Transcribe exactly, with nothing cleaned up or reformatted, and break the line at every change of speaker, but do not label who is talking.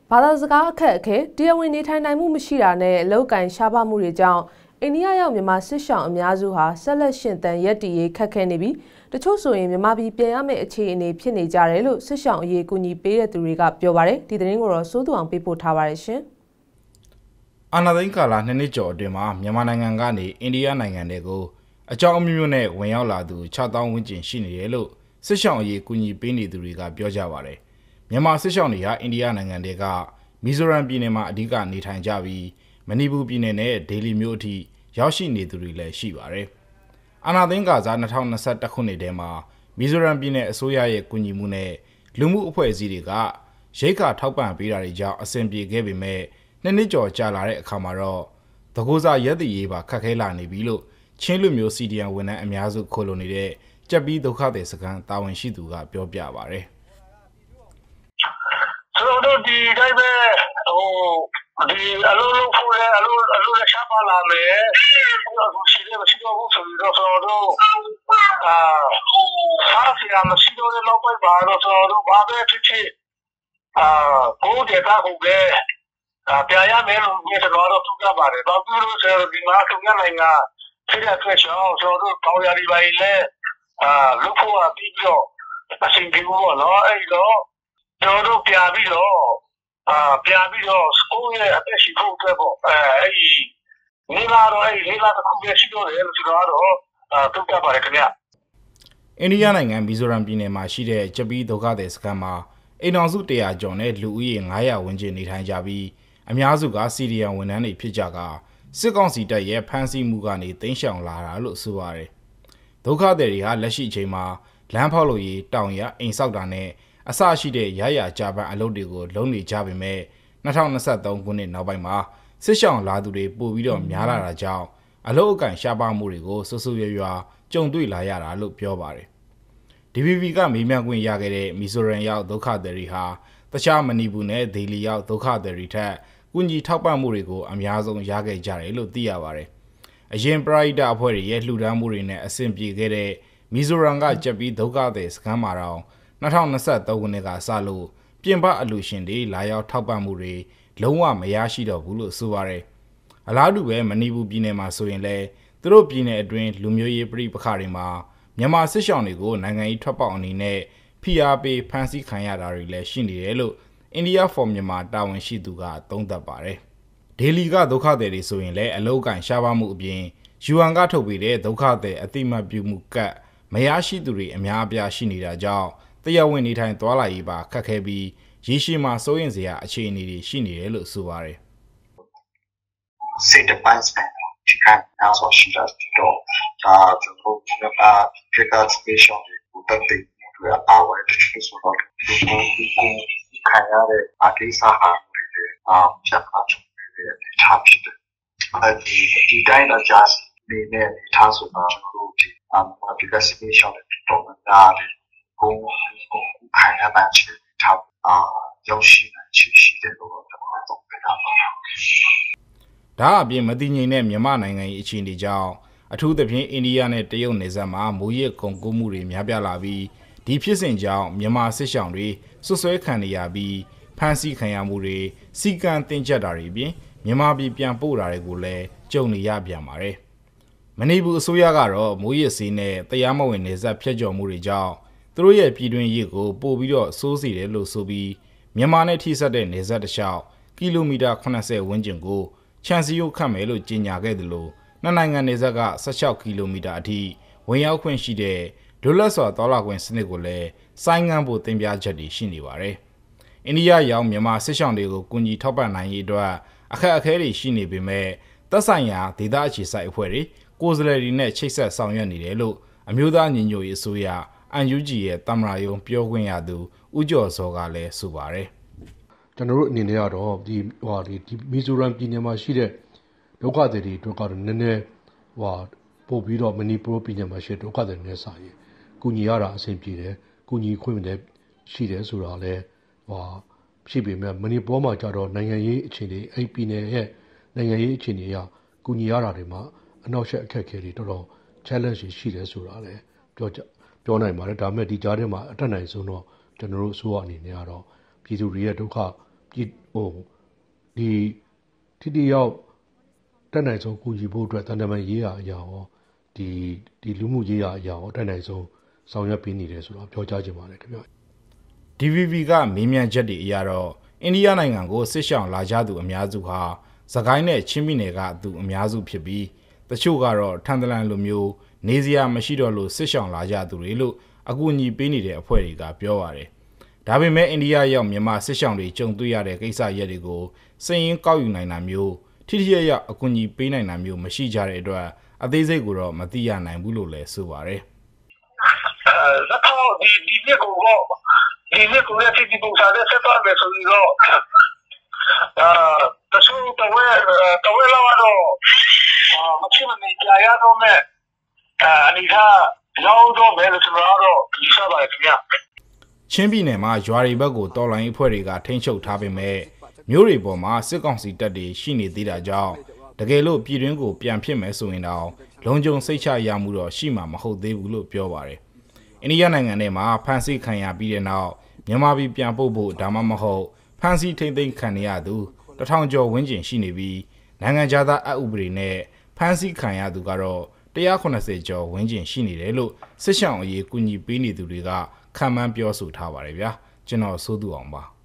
ဘာသာစကားအခက်အခဲတရားဝင်နေထိုင်နိုင်မှုမရှိတာနဲ့အလောက်ကန်ရှားပါမှုတွေကြောင့်အိန္ဒိယရောက်မြန်မာစစ်ရှောင်းအများစုဟာဆက်လက်ရှင်သန်ရက်တီရေးခက်ခဲနေပြီးတချို့ဆိုရင်မြန်မာပြည်ပြန်ရမယ့်အခြေအနေဖြစ်နေကြတယ်လို့စစ်ရှောင်းအရေးကူညီပေးတဲ့သူတွေကပြောပါတယ်ဒီသတင်းကိုတော့စိုးသူအောင်ပေးပို့ထားပါတယ်ရှင်
အာနာသိန်းကာလာနှစ်နှစ်ကျော်အတွင်းမှာမြန်မာနိုင်ငံကနေအိန္ဒိယနိုင်ငံတွေကိုအကြောင်းအမျိုးမျိုးနဲ့ဝင်ရောက်လာသူခြောက်သောင်းဝန်းကျင်ရှိနေတယ်လို့စစ်ရှောင်းအရေးကူညီပေးနေသူတွေကပြောကြပါတယ်မြန်မာစစ်ရှောင်းတွေဟာအိန္ဒိယနိုင်ငံတွေကမီဇိုရမ်ပြည်နယ်မှာအဓိကနေထိုင်ကြပြီးမဏိပူပြည်နယ်နဲ့ဒေလီမြို့အထိရောက်ရှိနေသူတွေလည်းရှိပါတယ်။အာနာသိန်းကာဇာ၂၀၂၁ခုနှစ်ထဲမှာမီဇိုရမ်ပြည်နယ်အစိုးရရဲ့ကူညီမှုနဲ့လူမှုအဖွဲ့အစည်းတွေကရိတ်ခါထောက်ပံ့ပေးတာတွေကြောင့်အဆင်ပြေခဲ့ပေမဲ့နှစ်နှစ်ကျော်ကြာလာတဲ့အခါမှာတော့တကူစားရက်တည်ရေးပါခက်ခဲလာနေပြီလို့ချင်းလူမျိုးစီဒီအန်ဝန်ထမ်းအများစုခိုးလုံနေတဲ့ကြက်ပြီးဒုက္ခသည်စခန်းတာဝန်ရှိသူကပြောပြပါတယ်။
ဆိုတော့ဒီတိုင်းပဲဟိုဒီအလုံးလုံးဖူးလဲအလုံးအလုံးရှာပါလာမယ်အခုရှိတယ်မရှိတော့ဘူးဆိုတော့ဆိုတော့အာစားစရာမရှိတော့တဲ့နောက်ပိုင်းမှာတော့ဆိုတော့ဘာပဲဖြစ်ဖြစ်အာကိုယ်တည်းကဟုတ်ပဲအာပြရမယ်လို့မြင်တော့တော့သူကပါတယ်ဘာဖြစ်လို့ဆိုတော့ဒီမှာသူကနိုင်ငံဖြစ်တဲ့အတွက်ဆိုတော့တောင်ရည်ပိုင်းလဲအာလူဖို့အပြီးတော့အစဉ်ပြေဖို့နော်အဲ့တော့ကျွန်တော်တို့ပြပြီးတော့အာပြပြီးတော့စကူရဲ့အသက်ရှိဖို့အတွက်ပေါ့အဲအဲ့ဒီနေလာတော့အဲ့ဒီနေလာတစ်ခုပဲရှိတော့တယ်လို့ဆိုတော့အာတုတ်ကပါတယ်ခင်ဗျ
အိန္ဒိယနိုင်ငံမီဇိုရမ်ပြည်နယ်မှာရှိတဲ့ကြပီးဒုက္ခသည်စခန်းမှာအိမ်တော်စုတရာကျော်နဲ့လူဦးရေငါးရာဝန်းကျင်နေထိုင်ကြပြီးအများစုကစီဒီအန်ဝန်ထမ်းတွေဖြစ်ကြကစစ်ကောင်စီတပ်ရဲ့ဖမ်းဆီးမှုကနေတိမ်းရှောင်လာတာလို့ဆိုပါတယ်ဒုက္ခသည်တွေဟာလက်ရှိအချိန်မှာလမ်းဖောက်လို့ရေးတောင်ရအိမ်ဆောက်တာနဲ့အစရှိတဲ့ရရကြပန်းအလုပ်တွေကိုလုံးနေကြပေမဲ့၂၀၂၃ခုနှစ်နောက်ပိုင်းမှာစစ်ရှောင်းလာသူတွေပို့ပြီးတော့များလာတာကြောင့်အလုပ်အကန့်ရှားပါမှုတွေကိုဆူဆူရွရွကြုံတွေ့လာရတာလို့ပြောပါတယ်။ ဒီ ဗီ ဗီ ကမေးမြန်းခွင့်ရခဲ့တဲ့မီဇိုရမ်ရောက်ဒုက္ခသည်တွေဟာတခြားမဏိပူနဲ့ဒေလီရောက်ဒုက္ခသည်တွေထက်ကူညီထောက်ပံ့မှုတွေကိုအများဆုံးရခဲ့ကြတယ်လို့သိရပါတယ်။အရင်ပရိဒအဖွဲ့တွေရဲ့လှူဒါန်းမှုတွေနဲ့အဆင်ပြေခဲ့တဲ့မီဇိုရမ်ကကြက်ပြီးဒုက္ခသည်စခန်းမှာတော့၂၀၂၃ခုနှစ်ကစလို့ပြင်ပအလူရှင်တွေလာရောက်ထောက်ပံ့မှုတွေလုံးဝမရရှိတော့ဘူးလို့ဆိုပါတယ်။အလားတူပဲမဏိပူပြည်နယ်မှာဆိုရင်လည်းသူတို့ပြည်နယ်အတွင်းလူမျိုးရေးပြည်ပခါတွေမှာမြန်မာစစ်ရှောင်းတွေကိုနိုင်ငံရေးထွက်ပေါက်အနေနဲ့ဖိအားပေးဖမ်းဆီးခံရတာတွေလည်းရှိနေတယ်လို့ India for Myanmar တာဝန်ရှိသူကသုံးသပ်ပါတယ်။ဒေလီကဒုက္ခသည်တွေဆိုရင်လည်းအလောက်ကန်ရှားပါမှုအပြင် ယူအန် ကထုတ်ပေးတဲ့ဒုက္ခသည်အသိမှတ်ပြုမှုကတ်မရရှိသူတွေအများအပြားရှိနေတာကြောင့်တရားဝင်နေထိုင်သွားလာရေးပါခက်ခဲပြီးရေရှည်မှာစိုးရင်စရာအခြေအနေတွေရှိနေတယ်လို့ဆိုပါတယ်
။စစ်တပ်ပိုင်းစံဒီကနောက်ဆိုရှိတာတော့ဒါကျွန်တော်တို့ကပြည်ကစပယ်ရှယ်ကိုတက်တဲ့သူတွေအဝဲတချို့ဆိုတော့ဒီကိုခံရတဲ့အကိစ္စဟာဒီအာချက်အချုပ်တဲ့ထားဖြစ်တယ်။အဲဒီဒီတိုင်းတော့ just နေနေထားဆိုတော့ကျွန်တော်တို့ဒီအပြည်ကစပယ်ရှယ်တော့ဒါကိုကိုခိုင်ရတဲ့ချစ်ထောက်အာရောက်ရှိတဲ့ချစ်ရှိတဲ့လို့တော့တော့ပြောတာပါ
ဒါအပြင်မတည်ငြိမ်တဲ့မြန်မာနိုင်ငံရဲ့အခြေအနေကြောင့်အထူးသဖြင့်အိန္ဒိယနဲ့တရုတ်နယ်စပ်မှာမိုးရစ်ကုန်ကူးမှုတွေများပြားလာပြီးဒီဖြစ်စဉ်ကြောင့်မြန်မာစစ်ရှောင်းတွေဆွဆွဲခံနေရပြီးဖမ်းဆီးခံရမှုတွေစီကံတင်ကျပ်တာတွေပြင်မြန်မာပြည်ပြန်ပို့တာတွေကိုလည်းကြုံနေရပြန်ပါတယ်မဏိပူအစိုးရကတော့မိုးရစ်စေးနဲ့တရားမဝင်နယ်စပ်ဖျက်ကျော်မှုတွေကြောင့်သူတို့ရဲ့ပြည်တွင်းရေးကိုပို့ပြီးတော့စိုးစီတယ်လို့ဆိုပြီးမြန်မာနဲ့ထိစပ်တဲ့နယ်စပ်တစ်လျှောက်ကီလိုမီတာ၇၀ဝန်းကျင်ကိုခြံစည်းရိုးခတ်မယ်လို့ကြေညာခဲ့တယ်လို့နှစ်နိုင်ငံနယ်စပ်က၁၆ကီလိုမီတာအထိဝင်ရောက်ခွင့်ရှိတဲ့လွတ်လပ်စွာသွားလာခွင့်စနစ်ကိုလည်းဆိုင်းငံ့ဖို့တင်ပြချက်တွေရှိနေပါတယ်။အိန္ဒိယရောက်မြန်မာစစ်ရှောင်းတွေကိုကူညီထောက်ပံ့နိုင်ရေးအတွက်အခက်အခဲတွေရှိနေပေမဲ့သက်ဆိုင်ရာဒေသအခြေစိုက်အဖွဲ့တွေကိုယ်စားလှယ်တွေနဲ့ချိတ်ဆက်ဆောင်ရွက်နေတယ်လို့အမျိုးသားညီညွတ်ရေးအစိုးရအန်ယူဂျီရဲ့တမရာယုံပြောခွင့်ရသူဦးကျော်စောကလည်းဆိုပါတယ်
ကျွန်တော်တို့အနေနဲ့ကတော့ဒီဟိုဒီမီဇိုရမ်ပြည်နယ်မှာရှိတဲ့ဒုက္ခသည်တွေအတွက်ကတော့နည်းနည်းဟိုပို့ပြီးတော့မဏိပူပြည်နယ်မှာရှိတဲ့ဒုက္ခသည်တွေနဲ့စာရင်ကုညီရတာအဆင်ပြေတယ်ကုညီခွင့်လည်းရှိတယ်ဆိုတာလည်းဟိုဖြစ်ပေမဲ့မဏိပူမှာကြတော့နိုင်ငံရေးအခြေအနေအဲ့ပြည်နယ်ရဲ့နိုင်ငံရေးအခြေအနေအရကုညီရတာတွေမှာအနောက်ရှက်အခက်အခဲတွေတော်တော် challenge ရှိတယ်ဆိုတာလည်းပြောကြပြောနိုင်ပါတယ်ဒါပေမဲ့ဒီကြားထဲမှာအတက်နိုင်ဆုံးတော့ကျွန်တော်တို့အစိုးရအနေနဲ့ကတော့ပြည်သူတွေရဲ့ဒုက္ခပြည်ဟဟိုဒီထိတိရောက်တက်နိုင်ဆုံးကူညီဖို့အတွက်တန်တမန်ရေးရာအရာရောဒီဒီလူမှုရေးရာအရာရောတက်နိုင်ဆုံးဆောင်ရွက်ပေးနေတယ်ဆိုတော့ပြောကြားချင်ပါတယ်ခင်ဗျာ
D V B ကမေးမြန်းချက်တွေအရတော့အိန္ဒိယနိုင်ငံကိုစစ်ရှောင်လာကြသူအများစုဟာစကိုင်းနဲ့ချင်းပြည်နယ်ကသူအများစုဖြစ်ပြီးတချို့ကတော့ထန်တလန်လိုမျိုးနေစရာမရှိတော့လို့စစ်ရှောင်လာကြသူတွေလို့အကူအညီပေးနေတဲ့အဖွဲ့တွေကပြောပါတယ်ဒါပေမဲ့အိန္ဒိယရောက်မြန်မာစစ်ရှောင်တွေကြုံတွေ့ရတဲ့ကိစ္စရပ်တွေကိုစည်ရင်းကောက်ယူနိုင်တာမျိုးထိထိရရအကူအညီပေးနိုင်တာမျိုးမရှိကြတဲ့အတွက်အသေးစိတ်ကိုတော့မသိရနိုင်ဘူးလို့လည်းဆိုပါတယ်
အဲတော့ဒီဒီနေ့ကိုဒီနေ့ကိုရတဲ့ဒီပုံစံနဲ့ဆက်သွားမယ်ဆိုတော့အာတချို့တော့တော့လာတော့မချင်မနေကြရတော့မဲ့အနေထားရောက်တော့မယ်လို့ကျွန်တော်တော့ယူဆပါတယ်ခင်ဗျာ
ချင်းပြည်နယ်မှာရွာတွေဘက်ကိုတော်လိုင်းအဖွဲ့တွေကထိန်းချုပ်ထားပေမဲ့မြို့တွေပေါ်မှာစစ်ကောင်စီတပ်တွေရှိနေသေးတာကြောင့်တကယ်လို့ပြည်တွင်းကိုပြန်ဖြစ်မယ်ဆိုရင်တော့လုံခြုံစိတ်ချရမှုတော့ရှိမှာမဟုတ်သေးဘူးလို့ပြောပါတယ်အိန္ဒိယနိုင်ငံထဲမှာဖမ်းဆီးခံရပြီးတဲ့နောက်မြန်မာပြည်ပြန်ပို့ဖို့ဒါမှမဟုတ်ဖမ်းဆီးထိန်းသိမ်းခံရသူတထောင်ကျော်ဝန်းကျင်ရှိနေပြီးနိုင်ငံခြားသားအဥပဒေနဲ့ဖမ်းဆီးခံရသူကတော့one hundred eightyကျော်ဝန်းကျင်ရှိနေတယ်လို့စစ်ရှောင်အရေးကူညီပေးနေသူတွေကခံမှန်းပြောဆိုထားပါတယ်ဗျာကျွန်တော်စိုးသူအောင်ပါ